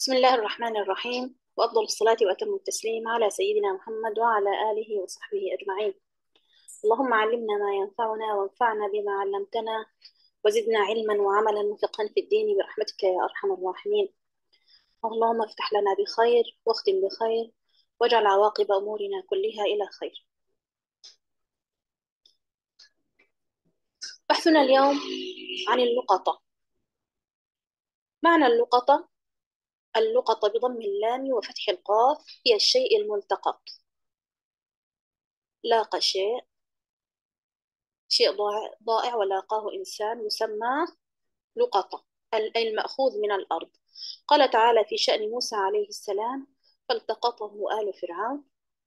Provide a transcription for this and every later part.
بسم الله الرحمن الرحيم، وأفضل الصلاة وأتم التسليم على سيدنا محمد وعلى آله وصحبه أجمعين. اللهم علمنا ما ينفعنا وانفعنا بما علمتنا، وزدنا علما وعملا وفقها في الدين برحمتك يا أرحم الراحمين. اللهم افتح لنا بخير واختم بخير، واجعل عواقب أمورنا كلها إلى خير. بحثنا اليوم عن اللقطة. معنى اللقطة: اللقطة بضم اللام وفتح القاف هي الشيء الملتقط. لاقى شيء ضائع ولاقاه إنسان يسمى لقطة، أي المأخوذ من الأرض. قال تعالى في شأن موسى عليه السلام: فالتقطه آل فرعون.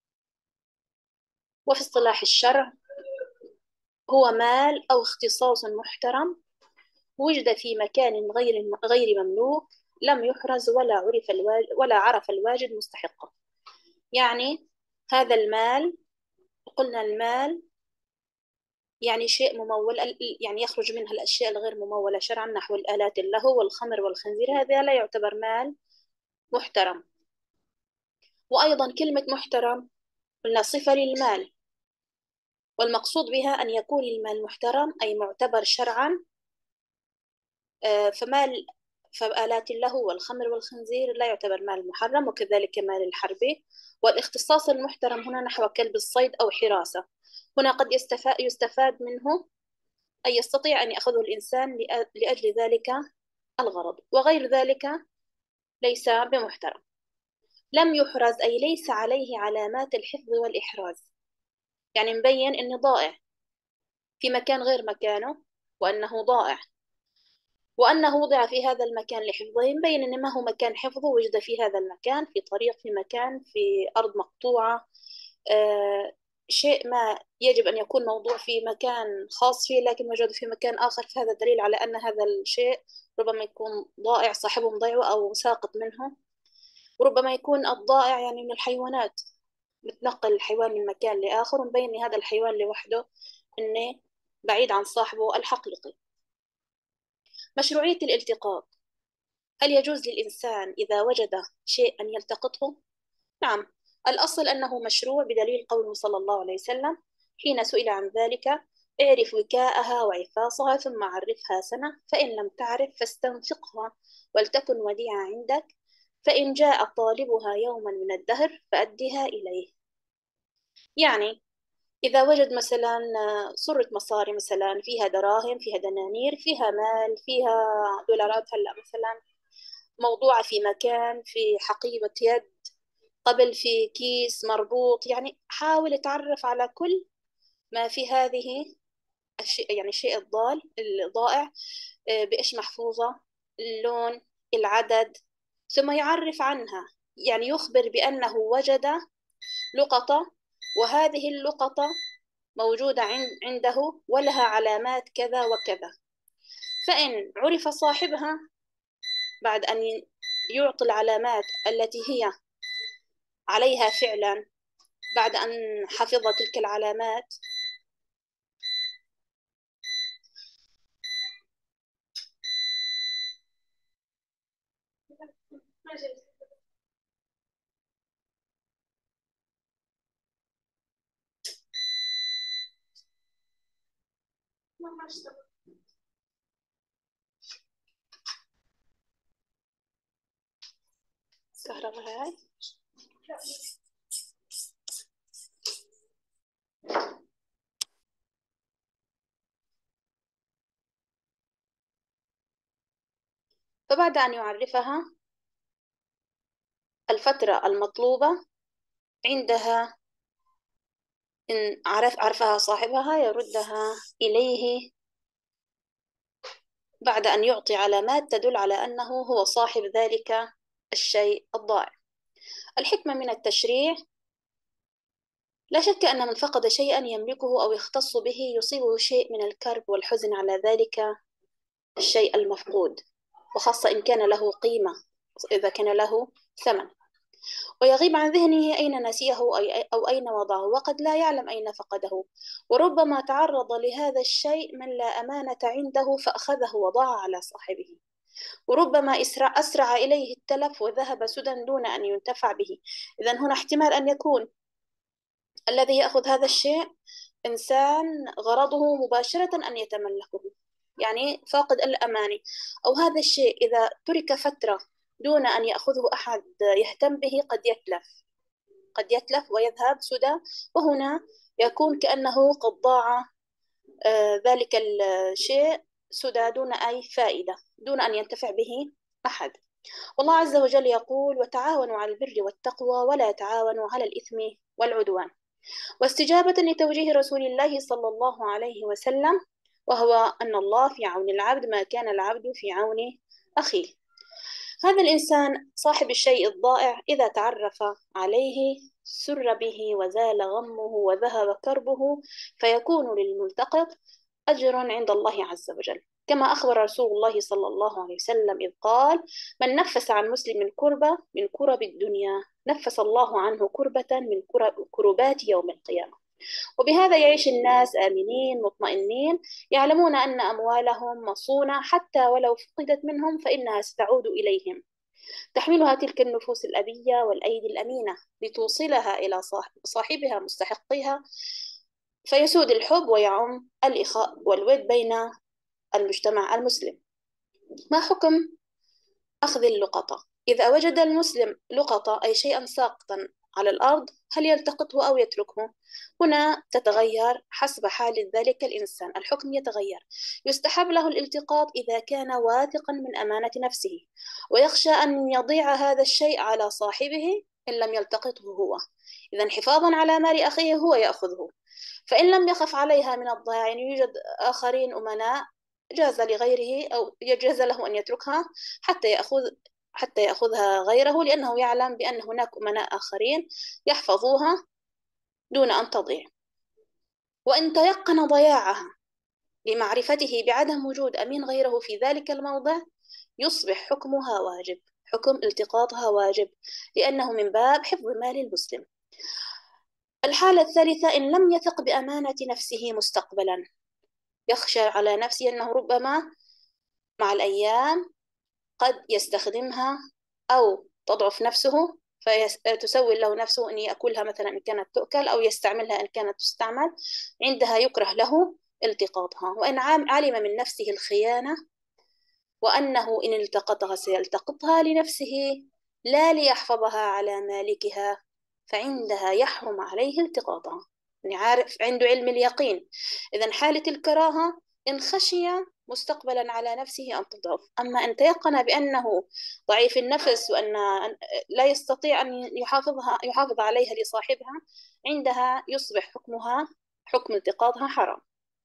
وفي اصطلاح الشرع هو مال أو اختصاص محترم وجد في مكان غير مملوك، لم يحرز ولا عرف الواجد مستحقه. يعني هذا المال، قلنا المال يعني شيء ممول، يعني يخرج منها الأشياء الغير ممولة شرعا، نحو الآلات اللهو والخمر والخنزير، هذا لا يعتبر مال محترم. وأيضا كلمة محترم قلنا صفة للمال، والمقصود بها أن يكون المال محترم أي معتبر شرعا. فآلات اللهو والخمر والخنزير لا يعتبر مال محرم، وكذلك مال الحرب. والاختصاص المحترم هنا نحو كلب الصيد أو حراسة، هنا قد يستفاد منه أي يستطيع أن يأخذه الإنسان لأجل ذلك الغرض، وغير ذلك ليس بمحترم. لم يحرز أي ليس عليه علامات الحفظ والإحراز، يعني مبين أنه ضائع في مكان غير مكانه، وأنه ضائع، وأنه وضع في هذا المكان لحفظه، مبين أنه ما هو مكان حفظه، وجد في هذا المكان، في طريق، في مكان، في أرض مقطوعة. شيء ما يجب أن يكون موضوع في مكان خاص فيه، لكن وجد في مكان آخر، فهذا دليل على أن هذا الشيء ربما يكون ضائع، صاحبه مضيعه أو ساقط منه. وربما يكون الضائع يعني من الحيوانات، متنقل الحيوان من مكان لآخر، ومبين هذا الحيوان لوحده إنه بعيد عن صاحبه الحقيقي. مشروعية الالتقاط: هل يجوز للإنسان إذا وجد شيء أن يلتقطه؟ نعم، الأصل أنه مشروع بدليل قوله صلى الله عليه وسلم حين سئل عن ذلك: اعرف وكاءها وعفاصها ثم عرفها سنة، فإن لم تعرف فاستنفقها ولتكن وديعة عندك، فإن جاء طالبها يوما من الدهر فأدها إليه. يعني إذا وجد مثلا صرة مصاري مثلا فيها دراهم، فيها دنانير، فيها مال، فيها دولارات، هلأ مثلا موضوعة في مكان، في حقيبة يد، قبل في كيس مربوط، يعني حاول تعرف على كل ما في هذه الشيء، يعني الشيء الضائع، بإيش محفوظة، اللون، العدد، ثم يعرف عنها، يعني يخبر بأنه وجد لقطة، وهذه اللقطة موجودة عنده ولها علامات كذا وكذا. فإن عرف صاحبها بعد أن يعطي العلامات التي هي عليها فعلا، بعد أن حفظ تلك العلامات، الكهرباء هاي. فبعد أن يعرفها الفترة المطلوبة، عندها إن عرفها صاحبها يردها إليه بعد أن يعطي علامات تدل على أنه هو صاحب ذلك الشيء الضائع. الحكمة من التشريع: لا شك أن من فقد شيئا يملكه أو يختص به يصيبه شيء من الكرب والحزن على ذلك الشيء المفقود، وخاصة إن كان له قيمة، إذا كان له ثمن، ويغيب عن ذهنه أين نسيه أو أين وضعه، وقد لا يعلم أين فقده. وربما تعرض لهذا الشيء من لا أمانة عنده فأخذه وضاع على صاحبه. وربما أسرع إليه التلف وذهب سدى دون أن ينتفع به. إذن هنا احتمال أن يكون الذي يأخذ هذا الشيء إنسان غرضه مباشرة أن يتملكه، يعني فاقد الأماني، أو هذا الشيء إذا ترك فترة دون أن يأخذه أحد يهتم به قد يتلف ويذهب سدى، وهنا يكون كأنه قد ضاع ذلك الشيء سدى دون أي فائدة، دون أن ينتفع به أحد. والله عز وجل يقول: وتعاونوا على البر والتقوى ولا تعاونوا على الإثم والعدوان. واستجابة لتوجيه رسول الله صلى الله عليه وسلم، وهو أن الله في عون العبد ما كان العبد في عون أخيه. هذا الإنسان صاحب الشيء الضائع إذا تعرف عليه سر به وزال غمه وذهب كربه، فيكون للملتقط أجر عند الله عز وجل، كما أخبر رسول الله صلى الله عليه وسلم إذ قال: من نفس عن مسلم كربة من كرب الدنيا نفس الله عنه كربة من كربات يوم القيامة. وبهذا يعيش الناس آمنين مطمئنين، يعلمون أن أموالهم مصونة، حتى ولو فقدت منهم فإنها ستعود إليهم، تحملها تلك النفوس الأبية والأيدي الأمينة لتوصلها إلى صاحبها مستحقيها، فيسود الحب ويعم الإخاء والود بين المجتمع المسلم. ما حكم أخذ اللقطة؟ إذا وجد المسلم لقطة أي شيئا ساقطا على الأرض، هل يلتقطه أو يتركه؟ هنا تتغير حسب حال ذلك الإنسان، الحكم يتغير. يستحب له الالتقاط إذا كان واثقا من أمانة نفسه ويخشى أن يضيع هذا الشيء على صاحبه إن لم يلتقطه هو، إذا حفاظا على مال أخيه هو يأخذه. فإن لم يخف عليها من الضياع، يعني يوجد آخرين أمناء، جاز لغيره أو يجوز له أن يتركها حتى يأخذها غيره، لأنه يعلم بأن هناك أمناء آخرين يحفظوها دون أن تضيع. وإن تيقن ضياعها لمعرفته بعدم وجود أمين غيره في ذلك الموضع، يصبح حكمها واجب، حكم التقاطها واجب، لأنه من باب حفظ مال المسلم. الحالة الثالثة: إن لم يثق بأمانة نفسه مستقبلا، يخشى على نفسه أنه ربما مع الأيام قد يستخدمها أو تضعف نفسه فتسول له نفسه أن يأكلها مثلا إن كانت تؤكل، أو يستعملها إن كانت تستعمل، عندها يكره له التقاطها. وإن علم من نفسه الخيانة وأنه إن التقطها سيلتقطها لنفسه لا ليحفظها على مالكها، فعندها يحرم عليه التقاطها، يعني عارف عنده علم اليقين. إذا حالة الكراهة إن خشي مستقبلا على نفسه أن تضعف، أما إن تيقن بأنه ضعيف النفس وأن لا يستطيع أن يحافظ عليها لصاحبها، عندها يصبح حكمها حكم التقاطها حرام.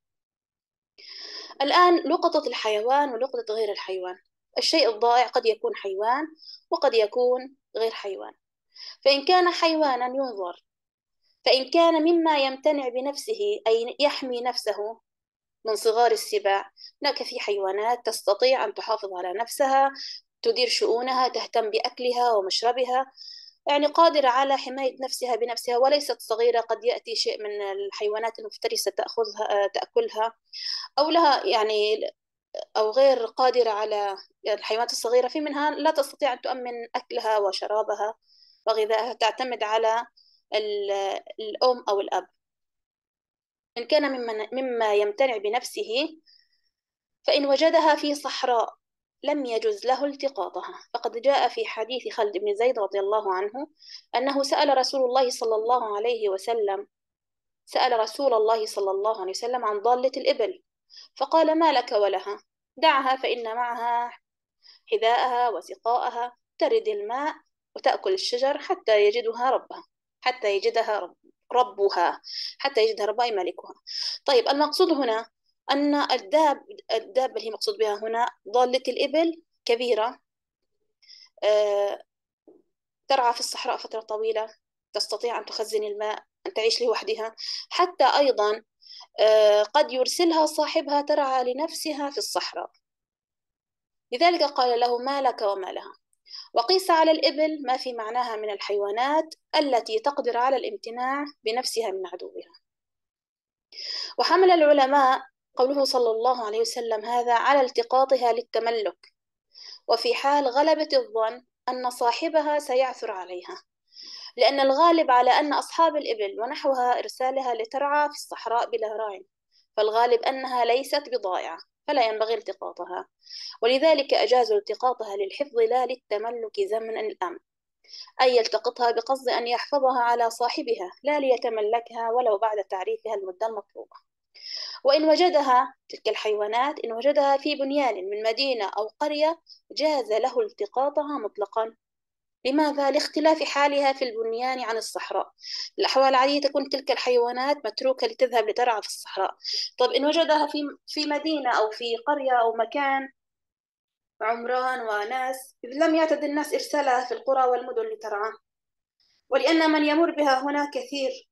الآن لقطة الحيوان ولقطة غير الحيوان. الشيء الضائع قد يكون حيوان وقد يكون غير حيوان. فإن كان حيوانا ينظر، فإن كان مما يمتنع بنفسه أي يحمي نفسه من صغار السباع، هناك في حيوانات تستطيع أن تحافظ على نفسها، تدير شؤونها، تهتم بأكلها ومشربها، يعني قادرة على حماية نفسها بنفسها وليست صغيرة. قد يأتي شيء من الحيوانات المفترسة تأكلها، أو لها يعني أو غير قادرة على الحيوانات الصغيرة، في منها لا تستطيع أن تؤمن أكلها وشرابها وغذائها، تعتمد على الأم أو الأب. إن كان مما يمتنع بنفسه، فإن وجدها في صحراء لم يجز له التقاطها، فقد جاء في حديث خالد بن زيد رضي الله عنه أنه سأل رسول الله صلى الله عليه وسلم عن ضالة الإبل، فقال: ما لك ولها؟ دعها فإن معها حذاءها وسقاءها، ترد الماء وتأكل الشجر حتى يجدها ربها، أي مالكها. طيب، المقصود هنا أن الدابة اللي مقصود بها هنا ضالة الإبل كبيرة، ترعى في الصحراء فترة طويلة، تستطيع أن تخزن الماء، أن تعيش لوحدها، حتى أيضا قد يرسلها صاحبها ترعى لنفسها في الصحراء. لذلك قال له: ما لك وما لها؟ وقيس على الإبل ما في معناها من الحيوانات التي تقدر على الامتناع بنفسها من عدوها. وحمل العلماء قوله صلى الله عليه وسلم هذا على التقاطها للتملك، وفي حال غلبة الظن أن صاحبها سيعثر عليها، لأن الغالب على أن أصحاب الإبل ونحوها إرسالها لترعى في الصحراء بلا راع، فالغالب أنها ليست بضائعة فلا ينبغي التقاطها، ولذلك أجازوا التقاطها للحفظ لا للتملك زمن الأمن، أي يلتقطها بقصد أن يحفظها على صاحبها لا ليتملكها ولو بعد تعريفها المدة المطلوبة. وإن وجدها تلك الحيوانات إن وجدها في بنيان من مدينة أو قرية جاز له التقاطها مطلقا. لماذا؟ لاختلاف حالها في البنيان عن الصحراء. الأحوال العادية تكون تلك الحيوانات متروكة لتذهب لترعى في الصحراء. طب إن وجدها في مدينة أو في قرية أو مكان عمران وناس، لم يعتد الناس إرسالها في القرى والمدن لترعى، ولأن من يمر بها هنا كثير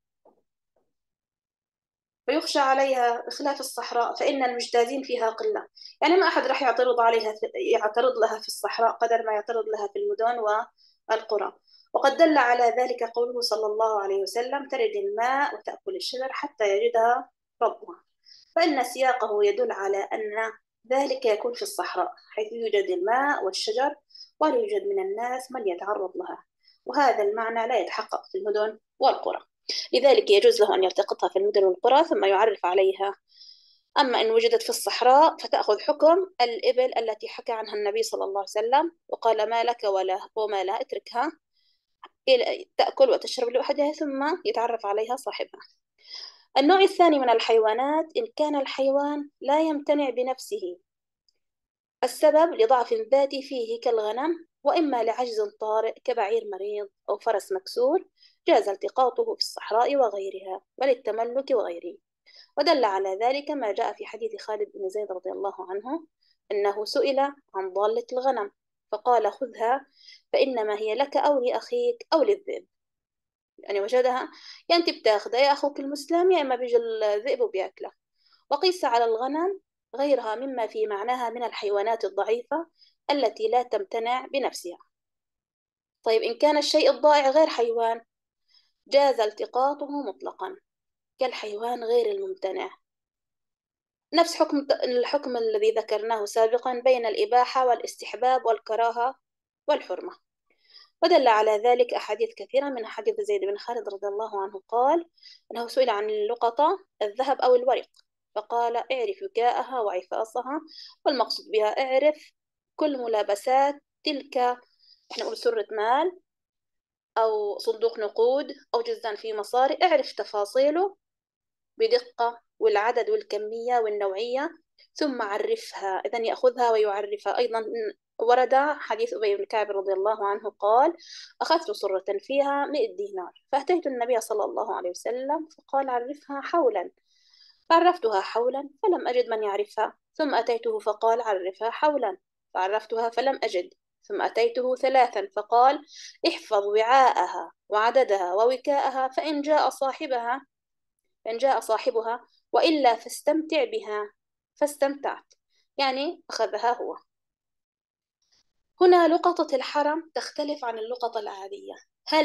فيخشى عليها بخلاف الصحراء فإن المجتازين فيها قلة. يعني ما أحد راح يعترض لها في الصحراء قدر ما يعترض لها في المدن والقرى. وقد دل على ذلك قوله صلى الله عليه وسلم: ترد الماء وتأكل الشجر حتى يجدها ربها، فإن سياقه يدل على أن ذلك يكون في الصحراء حيث يوجد الماء والشجر ولا يوجد من الناس من يتعرض لها، وهذا المعنى لا يتحقق في المدن والقرى، لذلك يجوز له أن يلتقطها في المدن والقرى ثم يعرف عليها. أما إن وجدت في الصحراء فتأخذ حكم الإبل التي حكى عنها النبي صلى الله عليه وسلم وقال: ما لك وما لا اتركها تأكل وتشرب لوحدها ثم يتعرف عليها صاحبها. النوع الثاني من الحيوانات إن كان الحيوان لا يمتنع بنفسه، السبب لضعف ذاتي فيه كالغنم، وإما لعجز طارئ كبعير مريض أو فرس مكسور، جاز التقاطه في الصحراء وغيرها وللتملك وغيره. ودل على ذلك ما جاء في حديث خالد بن زيد رضي الله عنه أنه سئل عن ضالة الغنم فقال: خذها فإنما هي لك أو لأخيك أو للذئب. يعني وجدها، يا أنت بتاخذها يا أخوك المسلم يا إما بيجي الذئب وبياكله. وقيس على الغنم غيرها مما في معناها من الحيوانات الضعيفة التي لا تمتنع بنفسها. طيب إن كان الشيء الضائع غير حيوان جاز التقاطه مطلقا كالحيوان غير الممتنع، نفس الحكم الذي ذكرناه سابقا بين الإباحة والاستحباب والكراهة والحرمة. ودل على ذلك أحاديث كثيرة، من حديث زيد بن خالد رضي الله عنه قال أنه سئل عن اللقطة الذهب أو الورق فقال: اعرف وكاءها وعفاصها، والمقصود بها اعرف كل ملابسات تلك، احنا نقول سرة مال أو صندوق نقود أو جزء فيه مصاري، اعرف تفاصيله بدقة والعدد والكمية والنوعية ثم عرفها. إذن يأخذها ويعرفها. أيضا ورد حديث أبي بن كعب رضي الله عنه قال: أخذت صرة فيها 100 دينار فأتيت النبي صلى الله عليه وسلم فقال: عرفها حولا، فعرفتها حولا فلم أجد من يعرفها، ثم أتيته فقال: عرفها حولا، فعرفتها فلم أجد، ثم أتيته ثلاثا فقال: احفظ وعاءها وعددها ووكاءها فإن جاء صاحبها وإلا فاستمتع بها، فاستمتعت، يعني أخذها هو. هنا لقطة الحرم تختلف عن اللقطة العادية.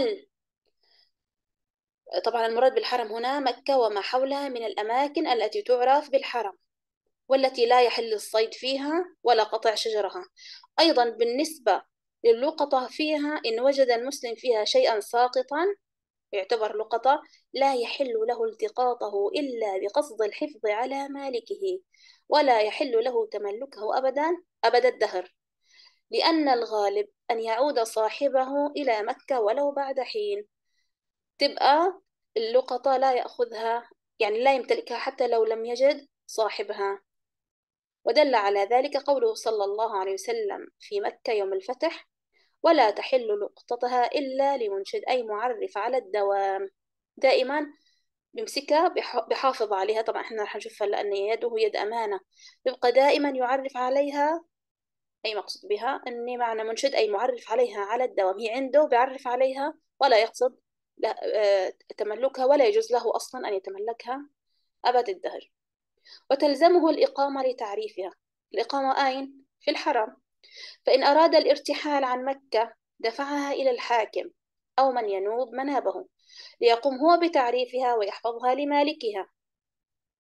طبعا المراد بالحرم هنا مكة وما حولها من الأماكن التي تعرف بالحرم والتي لا يحل الصيد فيها ولا قطع شجرها. أيضا بالنسبة للقطة فيها إن وجد المسلم فيها شيئا ساقطا يعتبر لقطة لا يحل له التقاطه إلا بقصد الحفظ على مالكه، ولا يحل له تملكه أبدا أبد الدهر، لأن الغالب أن يعود صاحبه إلى مكة ولو بعد حين، تبقى اللقطة لا يأخذها، يعني لا يمتلكها حتى لو لم يجد صاحبها. ودل على ذلك قوله صلى الله عليه وسلم في مكة يوم الفتح: ولا تحل لقطتها إلا لمنشد، أي معرف على الدوام، دائما بيمسكها بحافظ عليها. طبعا احنا رح نشوفها لأن يده يد أمانة، يبقى دائما يعرف عليها، أي مقصود بها أني معنى منشد أي معرف عليها على الدوام، هي عنده بيعرف عليها ولا يقصد تملكها، ولا يجوز له أصلا أن يتملكها أبد الدهر. وتلزمه الإقامة لتعريفها. الإقامة أين؟ في الحرم. فإن أراد الارتحال عن مكة دفعها إلى الحاكم أو من ينوب منابه ليقوم هو بتعريفها ويحفظها لمالكها.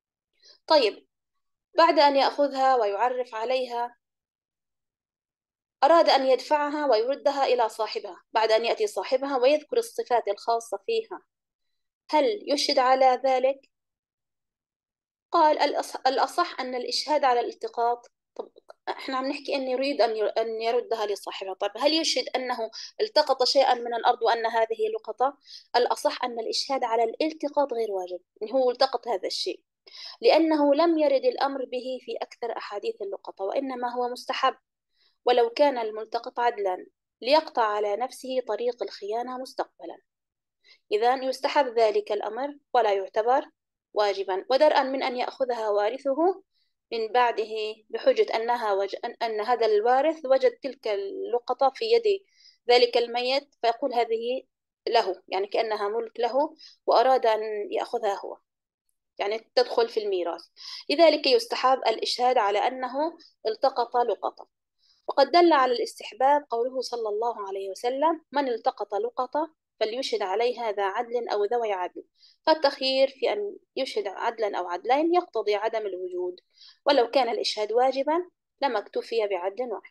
طيب بعد أن يأخذها ويعرف عليها أراد أن يدفعها ويردها إلى صاحبها بعد أن يأتي صاحبها ويذكر الصفات الخاصة فيها، هل يشهد على ذلك؟ قال الأصح أن الإشهاد على الالتقاط. طب احنا عم نحكي أن يريد أن يردها لصاحبها، طب هل يشهد أنه التقط شيئا من الأرض وأن هذه لقطة؟ الأصح أن الإشهاد على الالتقاط غير واجب، إن هو التقط هذا الشيء، لأنه لم يرد الأمر به في أكثر أحاديث اللقطة، وإنما هو مستحب ولو كان الملتقط عدلا ليقطع على نفسه طريق الخيانة مستقبلا. إذا يستحب ذلك الأمر ولا يعتبر واجبا، ودرءا من أن يأخذها وارثه من بعده بحجة أن هذا الوارث وجد تلك اللقطة في يد ذلك الميت، فيقول هذه له، يعني كأنها ملك له وأراد أن يأخذها هو، يعني تدخل في الميراث. لذلك يستحب الإشهاد على أنه التقط لقطة. وقد دل على الاستحباب قوله صلى الله عليه وسلم: من التقط لقطة فليشهد عليها ذا عدل أو ذوي عدل. فالتخيير في أن يشهد عدلا أو عدلين يقتضي عدم الوجود، ولو كان الإشهاد واجبا لما اكتفي بعدل واحد.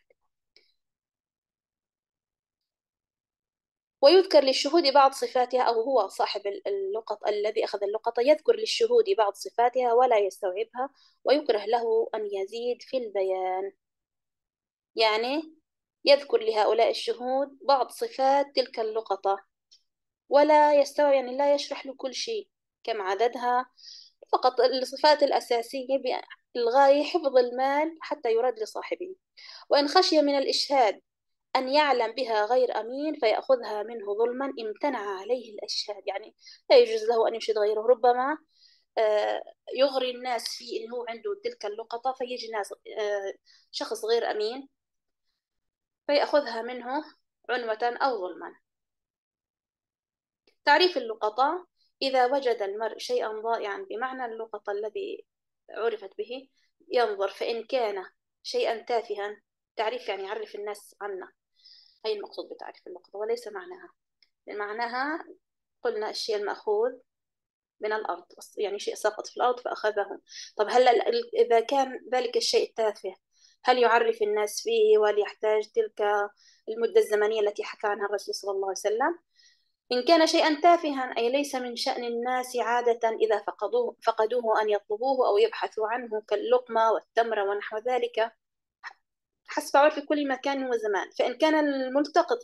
ويذكر للشهود بعض صفاتها، أو هو صاحب اللقط الذي أخذ اللقطة يذكر للشهود بعض صفاتها ولا يستوعبها، ويكره له أن يزيد في البيان، يعني يذكر لهؤلاء الشهود بعض صفات تلك اللقطة ولا يستوعب، يعني لا يشرح له كل شيء كم عددها، فقط الصفات الأساسية بالغاية حفظ المال حتى يرد لصاحبه. وإن خشي من الإشهاد أن يعلم بها غير أمين فيأخذها منه ظلما امتنع عليه الإشهاد، يعني لا يجوز له أن يشهد غيره، ربما يغري الناس فيه إنه عنده تلك اللقطة فيجي ناس شخص غير أمين فيأخذها منه عنوة أو ظلما. تعريف اللقطة: إذا وجد المرء شيئا ضائعا بمعنى اللقطة الذي عرفت به ينظر، فإن كان شيئا تافها، تعريف يعني يعرف الناس عنه، هي المقصود بتعريف اللقطة وليس معناها. معناها قلنا الشيء المأخوذ من الأرض، يعني شيء سقط في الأرض فأخذه. طب هل إذا كان ذلك الشيء تافه هل يعرف الناس فيه وليحتاج تلك المدة الزمنية التي حكى عنها الرسول صلى الله عليه وسلم؟ إن كان شيئا تافها أي ليس من شأن الناس عادة إذا فقدوه أن يطلبوه أو يبحثوا عنه، كاللقمة والتمر ونحو ذلك، حسب عرف كل مكان وزمان. فإن كان الملتقط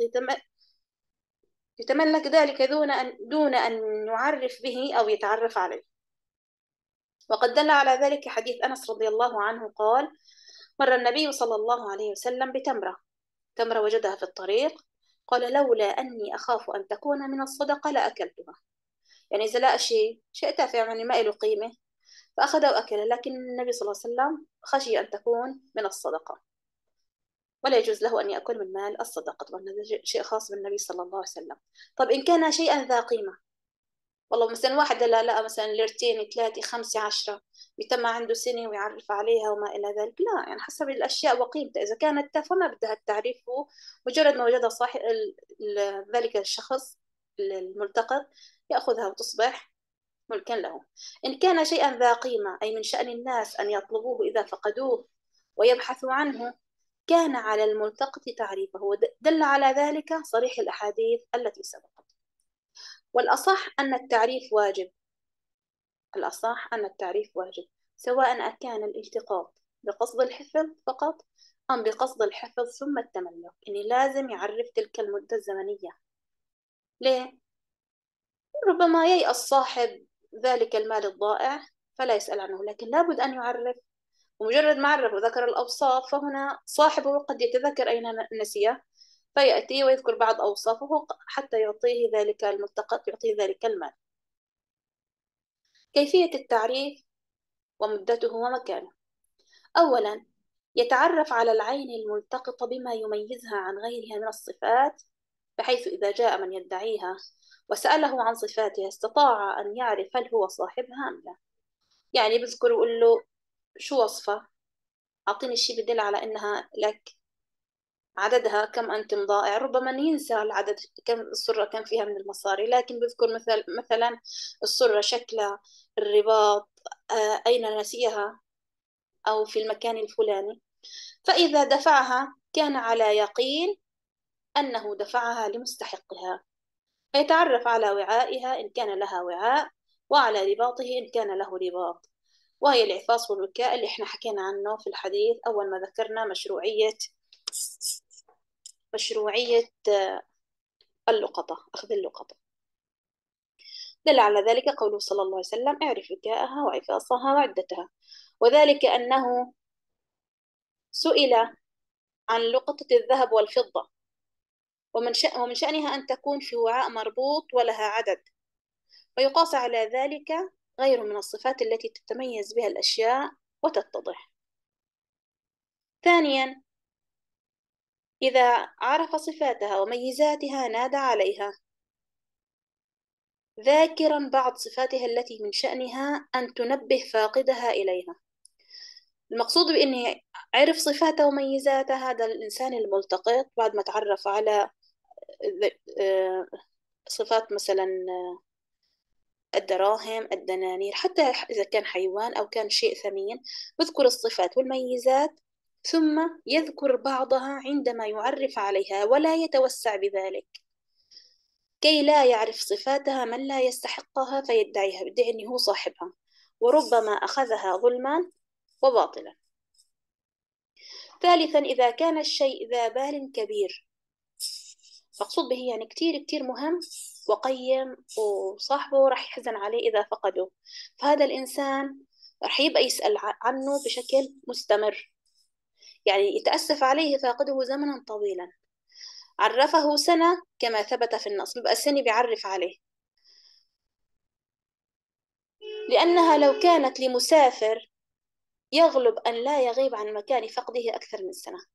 يتملك ذلك دون أن يعرف به أو يتعرف عليه. وقد دل على ذلك حديث أنس رضي الله عنه قال: مر النبي صلى الله عليه وسلم تمرة وجدها في الطريق، قال: لولا أني أخاف أن تكون من الصدقة لأكلتها. يعني إذا لقى شيء تافه يعني ما له قيمة فأخذه وأكله، لكن النبي صلى الله عليه وسلم خشي أن تكون من الصدقة ولا يجوز له أن يأكل من مال الصدقة، طبعا هذا شيء خاص بالنبي صلى الله عليه وسلم. طب إن كان شيئا ذا قيمة، والله مثلا واحد لقى مثلا ليرتين 3 5 10 بيتم عنده سنة ويعرف عليها وما إلى ذلك، لا، يعني حسب الأشياء وقيمتها، إذا كانت تافهة ما بدها التعريف، مجرد ما وجدها صاحب ذلك الشخص الملتقط يأخذها وتصبح ملكا له. إن كان شيئا ذا قيمة أي من شأن الناس أن يطلبوه إذا فقدوه ويبحثوا عنه كان على الملتقط تعريفه، ودل على ذلك صريح الأحاديث التي سبقت. والأصح أن التعريف واجب، الأصح أن التعريف واجب سواء أكان الالتقاط بقصد الحفظ فقط أم بقصد الحفظ ثم التملك، يعني لازم يعرف تلك المدة الزمنية. ليه؟ ربما ييأس صاحب ذلك المال الضائع فلا يسأل عنه، لكن لابد أن يعرف، ومجرد ما عرف وذكر الأوصاف فهنا صاحبه قد يتذكر أين نسيه فيأتي ويذكر بعض أوصافه حتى يعطيه ذلك الملتقط، يعطيه ذلك المال. كيفية التعريف ومدته ومكانه: أولا يتعرف على العين الملتقطة بما يميزها عن غيرها من الصفات، بحيث إذا جاء من يدعيها وسأله عن صفاتها استطاع أن يعرف هل هو صاحبها أم لا. يعني بذكر يقول له شو وصفة، أعطيني الشيء بدل على إنها لك، عددها كم أنتم ضائع، ربما ينسى العدد كم السرة كم فيها من المصاري، لكن بذكر مثلا السرة شكلها، الرباط، أين نسيها أو في المكان الفلاني، فإذا دفعها كان على يقين أنه دفعها لمستحقها، فيتعرف على وعائها إن كان لها وعاء، وعلى رباطه إن كان له رباط، وهي العفاص والوكاء اللي احنا حكينا عنه في الحديث أول ما ذكرنا مشروعية اللقطة، أخذ اللقطة. دل على ذلك قوله صلى الله عليه وسلم: اعرف وكاءها وعفاصها وعدتها، وذلك أنه سئل عن لقطة الذهب والفضة، ومن شأنها أن تكون في وعاء مربوط ولها عدد، ويقاس على ذلك غير من الصفات التي تتميز بها الأشياء وتتضح. ثانيا، إذا عرف صفاتها وميزاتها نادى عليها، ذاكرا بعض صفاتها التي من شأنها أن تنبه فاقدها إليها. المقصود بإني عرف صفاتها وميزاتها هذا الإنسان الملتقط بعد ما تعرف على صفات مثلا الدراهم، الدنانير، حتى إذا كان حيوان أو كان شيء ثمين، يذكر الصفات والميزات ثم يذكر بعضها عندما يعرف عليها، ولا يتوسع بذلك كي لا يعرف صفاتها من لا يستحقها فيدعيها، يدعي أنه هو صاحبها، وربما أخذها ظلما وباطلا. ثالثا، إذا كان الشيء ذا بال كبير، مقصود به يعني كتير كتير مهم وقيم، وصاحبه راح يحزن عليه إذا فقده، فهذا الإنسان راح يبقى يسأل عنه بشكل مستمر، يعني يتأسف عليه فاقده زمنا طويلا. عرفه سنة كما ثبت في النص، بيبقى سنة بيعرف عليه، لأنها لو كانت لمسافر يغلب أن لا يغيب عن مكان فقده أكثر من سنة.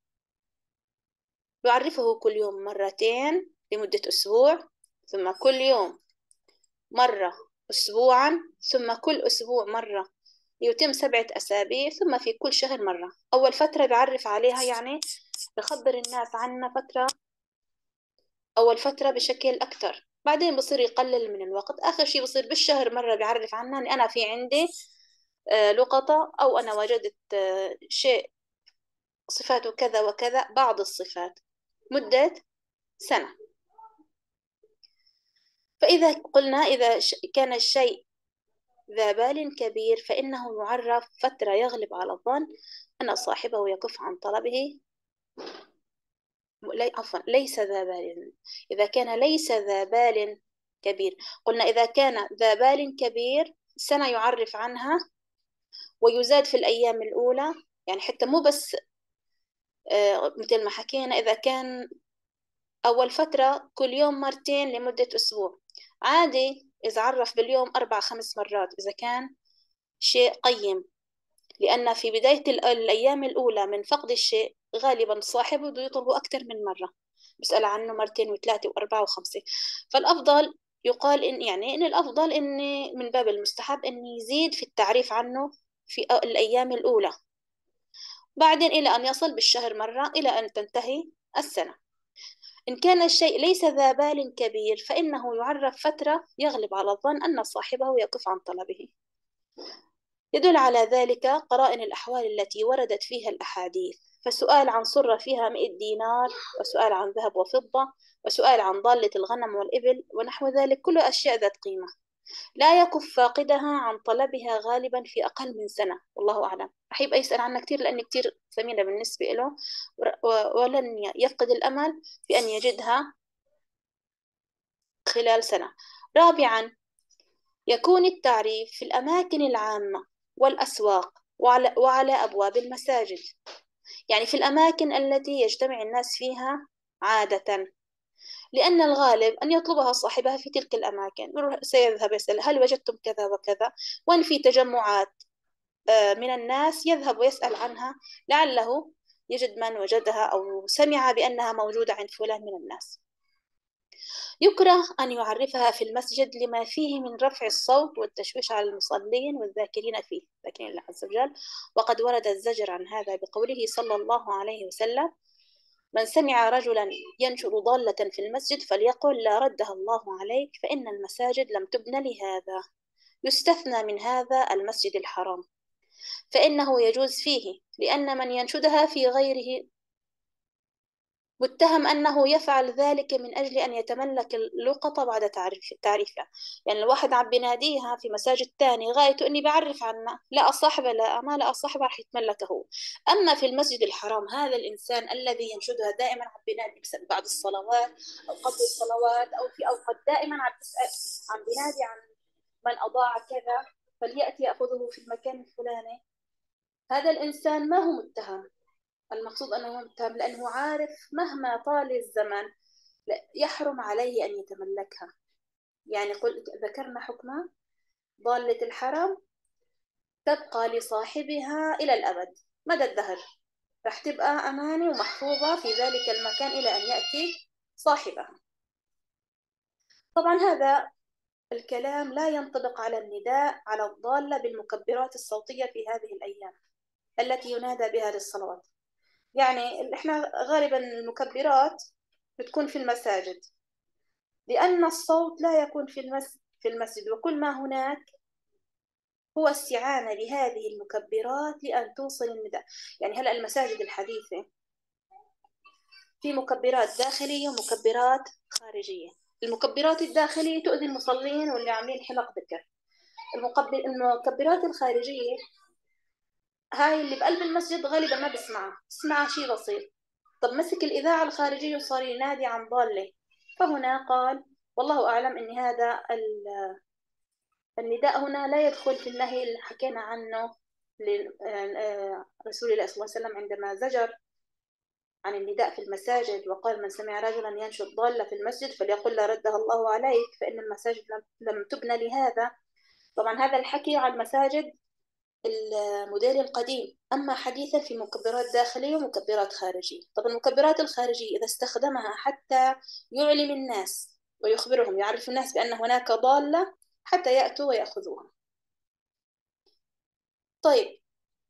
يعرفه كل يوم مرتين لمدة أسبوع، ثم كل يوم مرة أسبوعا، ثم كل أسبوع مرة، يتم 7 أسابيع، ثم في كل شهر مرة. أول فترة بيعرف عليها، يعني بخبر الناس عنها أول فترة بشكل أكتر، بعدين بصير يقلل من الوقت، آخر شيء بصير بالشهر مرة بيعرف عنها أني أنا في عندي لقطة، أو أنا وجدت شيء صفاته كذا وكذا، بعض الصفات، مدة سنة. فإذا قلنا إذا كان الشيء ذا بال كبير فإنه يعرف فترة يغلب على الظن أن صاحبه يكف عن طلبه، عفوا ليس ذا بال. إذا كان ليس ذا بال كبير، قلنا إذا كان ذا بال كبير سنة يعرف عنها، ويزاد في الأيام الأولى، يعني حتى مو بس مثل ما حكينا إذا كان أول فترة كل يوم مرتين لمدة أسبوع، عادي إذا عرف باليوم 4-5 مرات إذا كان شيء قيم، لأن في بداية الأيام الأولى من فقد الشيء غالبا صاحبه بده يطلبه أكثر من مرة، بسأل عنه مرتين وثلاثة وأربعة وخمسة. فالأفضل يقال إن الأفضل إن من باب المستحب إن يزيد في التعريف عنه في الأيام الأولى، بعدين إلى أن يصل بالشهر مرة إلى أن تنتهي السنة. إن كان الشيء ليس ذا بال كبير فإنه يعرف فترة يغلب على الظن أن صاحبه يقف عن طلبه. يدل على ذلك قرائن الأحوال التي وردت فيها الأحاديث، فسؤال عن صرة فيها 100 دينار، وسؤال عن ذهب وفضة، وسؤال عن ضالة الغنم والإبل ونحو ذلك، كل أشياء ذات قيمة لا يكف فاقدها عن طلبها غالبا في أقل من سنة، والله أعلم. رح يبقى يسأل عنها كثير لأن كثير ثمينة بالنسبة له، ولن يفقد الأمل في أن يجدها خلال سنة. رابعا، يكون التعريف في الأماكن العامة والأسواق وعلى أبواب المساجد، يعني في الأماكن التي يجتمع الناس فيها عادة، لأن الغالب أن يطلبها صاحبها في تلك الأماكن، سيذهب يسأل هل وجدتم كذا وكذا، وإن في تجمعات من الناس يذهب ويسأل عنها لعله يجد من وجدها أو سمع بأنها موجودة عند فلان من الناس. يكره أن يعرفها في المسجد لما فيه من رفع الصوت والتشويش على المصلين والذاكرين فيه، ذاكرين الله عز وجل، وقد ورد الزجر عن هذا بقوله صلى الله عليه وسلم: من سمع رجلا ينشر ضالة في المسجد فليقل لا ردها الله عليك، فإن المساجد لم تبن لهذا، يستثنى من هذا المسجد الحرام. فإنه يجوز فيه، لأن من ينشدها في غيره متهم أنه يفعل ذلك من أجل أن يتملك اللقطة بعد تعريفها. يعني الواحد عم بيناديها في مساجد تاني غايته إني بعرف عنها، لا صاحبه، لا ما لا صاحبه راح يتملكه. أما في المسجد الحرام هذا الإنسان الذي ينشدها دائما عم بينادي بعد الصلوات أو قبل الصلوات أو في أوقات دائما عم بيسأل، عم بينادي عن من أضاع كذا فليأتي يأخذه في المكان الفلاني، هذا الإنسان ما هو متهم. المقصود أنه متهم لأنه عارف مهما طال الزمن يحرم عليه أن يتملكها. يعني ذكرنا حكمة ضالة الحرم تبقى لصاحبها إلى الأبد مدى الدهر، راح تبقى أمانة ومحفوظة في ذلك المكان إلى أن يأتي صاحبها. طبعا هذا الكلام لا ينطبق على النداء على الضالة بالمكبرات الصوتية في هذه الأيام التي ينادى بها للصلوات. يعني احنا غالبا المكبرات بتكون في المساجد، لأن الصوت لا يكون في المسجد، وكل ما هناك هو استعانة بهذه المكبرات لأن توصل النداء. يعني هلأ المساجد الحديثة في مكبرات داخلية ومكبرات خارجية. المكبرات الداخلية تؤذي المصلين واللي عاملين حلق ذكر. المكبرات الخارجية هاي اللي بقلب المسجد غالبا ما بسمعها شيء بسيط. طب مسك الإذاعة الخارجية وصار ينادي عن ضالة، فهنا قال والله أعلم أن هذا النداء هنا لا يدخل في النهي اللي حكينا عنه لرسول الله صلى الله عليه وسلم عندما زجر عن النداء في المساجد وقال من سمع رجلا ينشد ضالة في المسجد فليقل لا ردها الله عليك، فإن المساجد لم تبنى لهذا. طبعا هذا الحكي عن المساجد الموديل القديم. أما حديثا في مكبرات داخلية ومكبرات خارجية. طب المكبرات الخارجية إذا استخدمها حتى يعلم الناس ويخبرهم، يعرف الناس بأن هناك ضالة حتى يأتوا ويأخذوها. طيب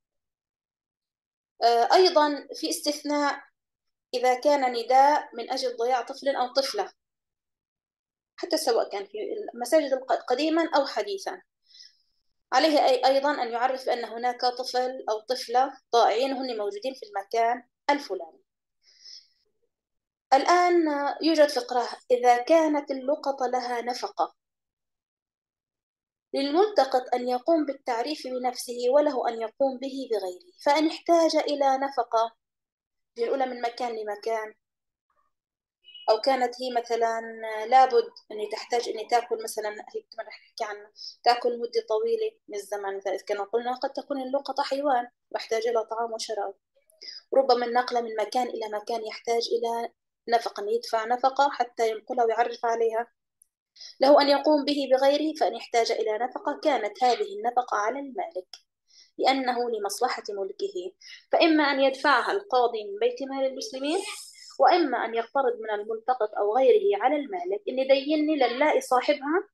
أيضا في استثناء إذا كان نداء من أجل ضياع طفل أو طفلة، حتى سواء كان في المساجد قديما أو حديثا، عليه أيضا أن يعرف بأن هناك طفل أو طفلة ضائعين هن موجودين في المكان الفلاني. الآن يوجد فقرة إذا كانت اللقطة لها نفقة، للملتقط أن يقوم بالتعريف بنفسه وله أن يقوم به بغيره. فإن احتاج إلى نفقة للأولى من مكان لمكان، أو كانت هي مثلا لابد أن تحتاج أن تأكل مثلا، هي كما نحكي عنه تأكل مدة طويلة من الزمن، مثلا إذا كنا قلنا قد تكون اللقطة حيوان واحتاج إلى طعام وشراب، ربما النقل من مكان إلى مكان يحتاج إلى نفقة، يدفع نفقة حتى ينقلها ويعرف عليها، له أن يقوم به بغيره. فإن احتاج إلى نفقة كانت هذه النفقة على المالك لأنه لمصلحة ملكه، فإما أن يدفعها القاضي من بيت مال المسلمين، وإما أن يقترض من الملتقط أو غيره على المالك إن ديني لنلاقي صاحبها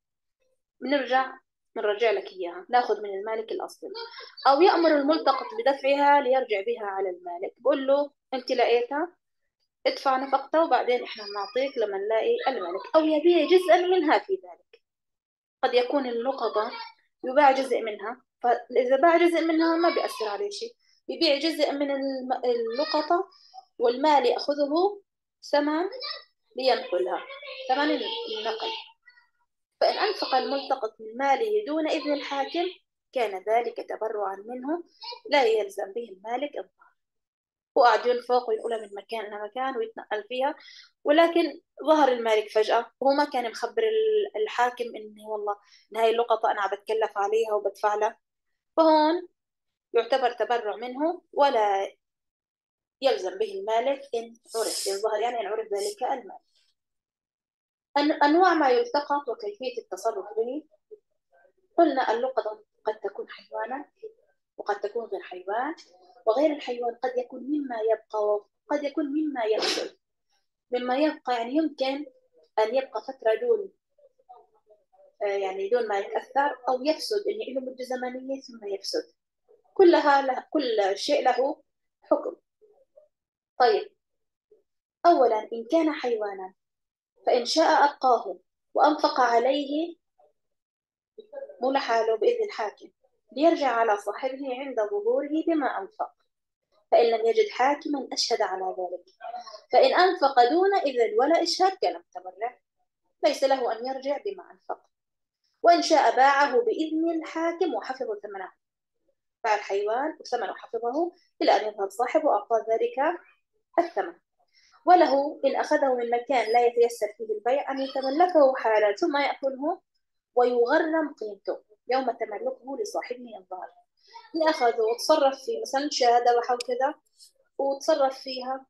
بنرجع لك إياها، ناخذ من المالك الأصلي، أو يأمر الملتقط بدفعها ليرجع بها على المالك، بقول له أنت لقيتها ادفع نفقتها وبعدين إحنا بنعطيك لما نلاقي المالك، أو يبيع جزءا منها في ذلك. قد يكون اللقطة يباع جزء منها، فإذا باع جزء منها ما بيأثر عليه شيء، يبيع جزء من اللقطة والمال يأخذه ثمن لينقلها، ثمن النقل. فإن أنفق الملتقط من ماله دون إذن الحاكم كان ذلك تبرعا منه لا يلزم به المالك الضار. هو قاعد ينفق وينقلها من مكان إلى مكان ويتنقل فيها، ولكن ظهر المالك فجأة وهو ما كان مخبر الحاكم إن والله إن هاي اللقطة أنا عم بتكلف عليها وبدفع لها، فهون يعتبر تبرع منه ولا يلزم به المالك إن عرف، إن ظهر يعني إن عرف ذلك المال. أنواع ما يلتقط وكيفية التصرف به. قلنا اللقطة قد تكون حيوانا وقد تكون غير حيوان، وغير الحيوان قد يكون مما يبقى وقد يكون مما يفسد. مما يبقى يعني يمكن أن يبقى فترة دون يعني دون ما يتأثر، أو يفسد يعني له مدة زمنية ثم يفسد. كل شيء له حكم. طيب أولا إن كان حيوانا فإن شاء أبقاه وأنفق عليه مو لحاله بإذن الحاكم، ليرجع على صاحبه عند ظهوره بما أنفق، فإن لم يجد حاكما أشهد على ذلك، فإن أنفق دون إذن ولا إشهاد كان متبرع، ليس له أن يرجع بما أنفق. وإن شاء باعه بإذن الحاكم وحفظ ثمنه، باع الحيوان وثمنه حفظه إلى أن يظهر صاحبه وأعطى ذلك الثمن. وله إن أخذه من مكان لا يتيسر فيه البيع أن يتملكه حالا ثم يأكله ويغرم قيمته يوم تملكه لصاحبه الظاهر. إن أخذه وتصرف في مثلا شاة ذبحه وكذا وتصرف فيها،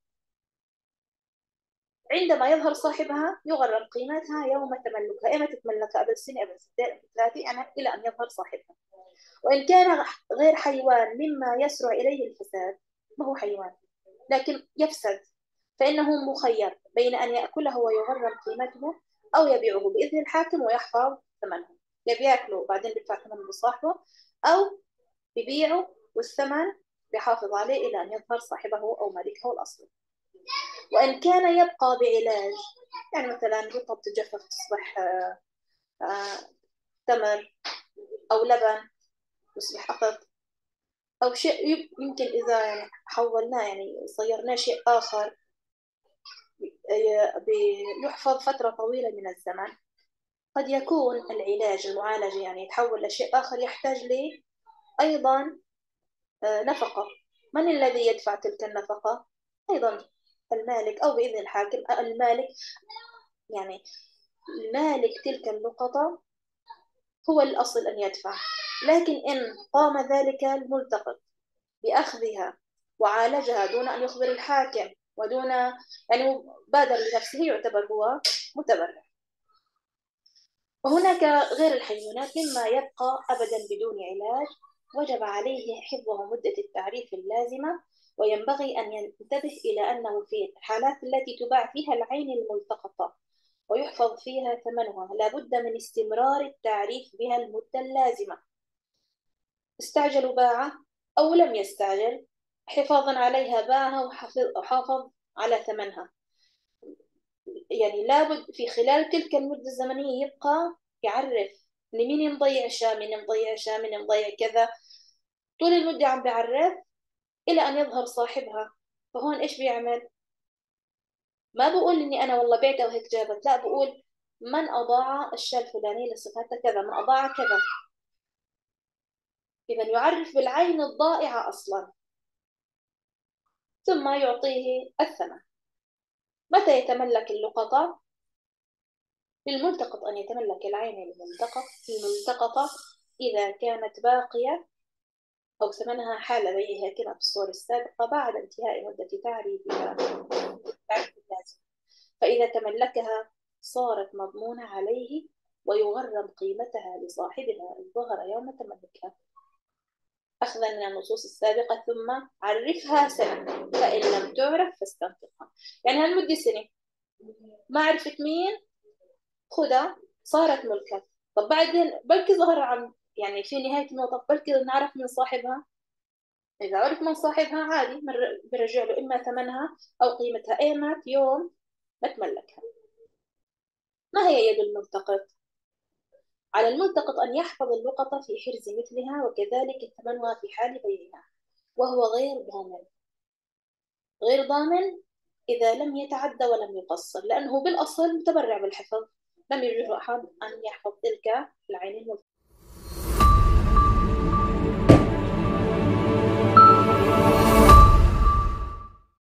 عندما يظهر صاحبها يغرم قيمتها يوم تملكها، إما تتملكها قبل سنة قبل سنتين قبل ثلاثة يعني إلى أن يظهر صاحبها. وإن كان غير حيوان مما يسرع إليه الفساد، ما هو حيوان لكن يفسد، فإنه مخير بين أن يأكله ويغرم قيمته أو يبيعه بإذن الحاكم ويحفظ ثمنه. يبي يأكله وبعدين بيدفع ثمنه لصاحبه، أو بيبيعه والثمن بيحافظ عليه إلى أن يظهر صاحبه أو مالكه الأصلي. وإن كان يبقى بعلاج، يعني مثلا قطة بتتجفف تصبح تمر أو لبن يصبح قطط، أو شيء يمكن إذا يعني حولناه يعني صيرناه شيء آخر بيحفظ فترة طويلة من الزمن. قد يكون العلاج المعالجة يعني يتحول لشيء آخر يحتاج لي أيضا نفقة. من الذي يدفع تلك النفقة؟ أيضا المالك أو بإذن الحاكم. المالك يعني مالك تلك اللقطة هو الأصل أن يدفع، لكن إن قام ذلك الملتقط بأخذها وعالجها دون أن يخبر الحاكم ودون يعني بادر لنفسه يعتبر هو متبرع. وهناك غير الحيوانات مما يبقى أبدا بدون علاج، وجب عليه حفظه مدة التعريف اللازمة، وينبغي أن ينتبه إلى أنه في الحالات التي تباع فيها العين الملتقطة ويحفظ فيها ثمنها لا بد من استمرار التعريف بها المدة اللازمة، استعجل باعه أو لم يستعجل، حفاظا عليها باعها وحافظ على ثمنها. يعني لابد في خلال تلك المدة الزمنية يبقى يعرف لمين مضيع شاة، مين مضيع شاة، مين مضيع كذا، طول المدة عم بيعرف إلى أن يظهر صاحبها. فهون إيش بيعمل؟ ما بقول إني أنا والله بعتها وهيك جابت، لا، بقول من أضاع الشاة الفلانية لصفتها كذا، من أضاع كذا. إذا يعرف بالعين الضائعة أصلا ثم يعطيه الثمن. متى يتملك اللقطة؟ للملتقط أن يتملك العين الملتقطة إذا كانت باقية أو ثمنها حال بيعها كما في الصور السابقة بعد انتهاء مدة تعريفها اللازم. فإذا تملكها صارت مضمونة عليه ويغرم قيمتها لصاحبها الظهر يوم تملكها، أخذا من النصوص السابقة. ثم عرفها سنة، فإن لم تعرف فاستنطقها. يعني هالمدة سنة ما عرفت مين، خدها صارت ملكك. طب بعدين بلكي ظهر عن يعني في نهاية الموضوع بلكي نعرف من صاحبها، إذا عرف من صاحبها عادي برجع له إما ثمنها أو قيمتها أيمت يوم ما تملكها. ما هي يد الملتقط؟ على الملتقط أن يحفظ اللقطة في حرز مثلها وكذلك ثمنها في حال بيعها، وهو غير ضامن إذا لم يتعدى ولم يقصر، لأنه بالأصل متبرع بالحفظ، لم يجوز أحد أن يحفظ تلك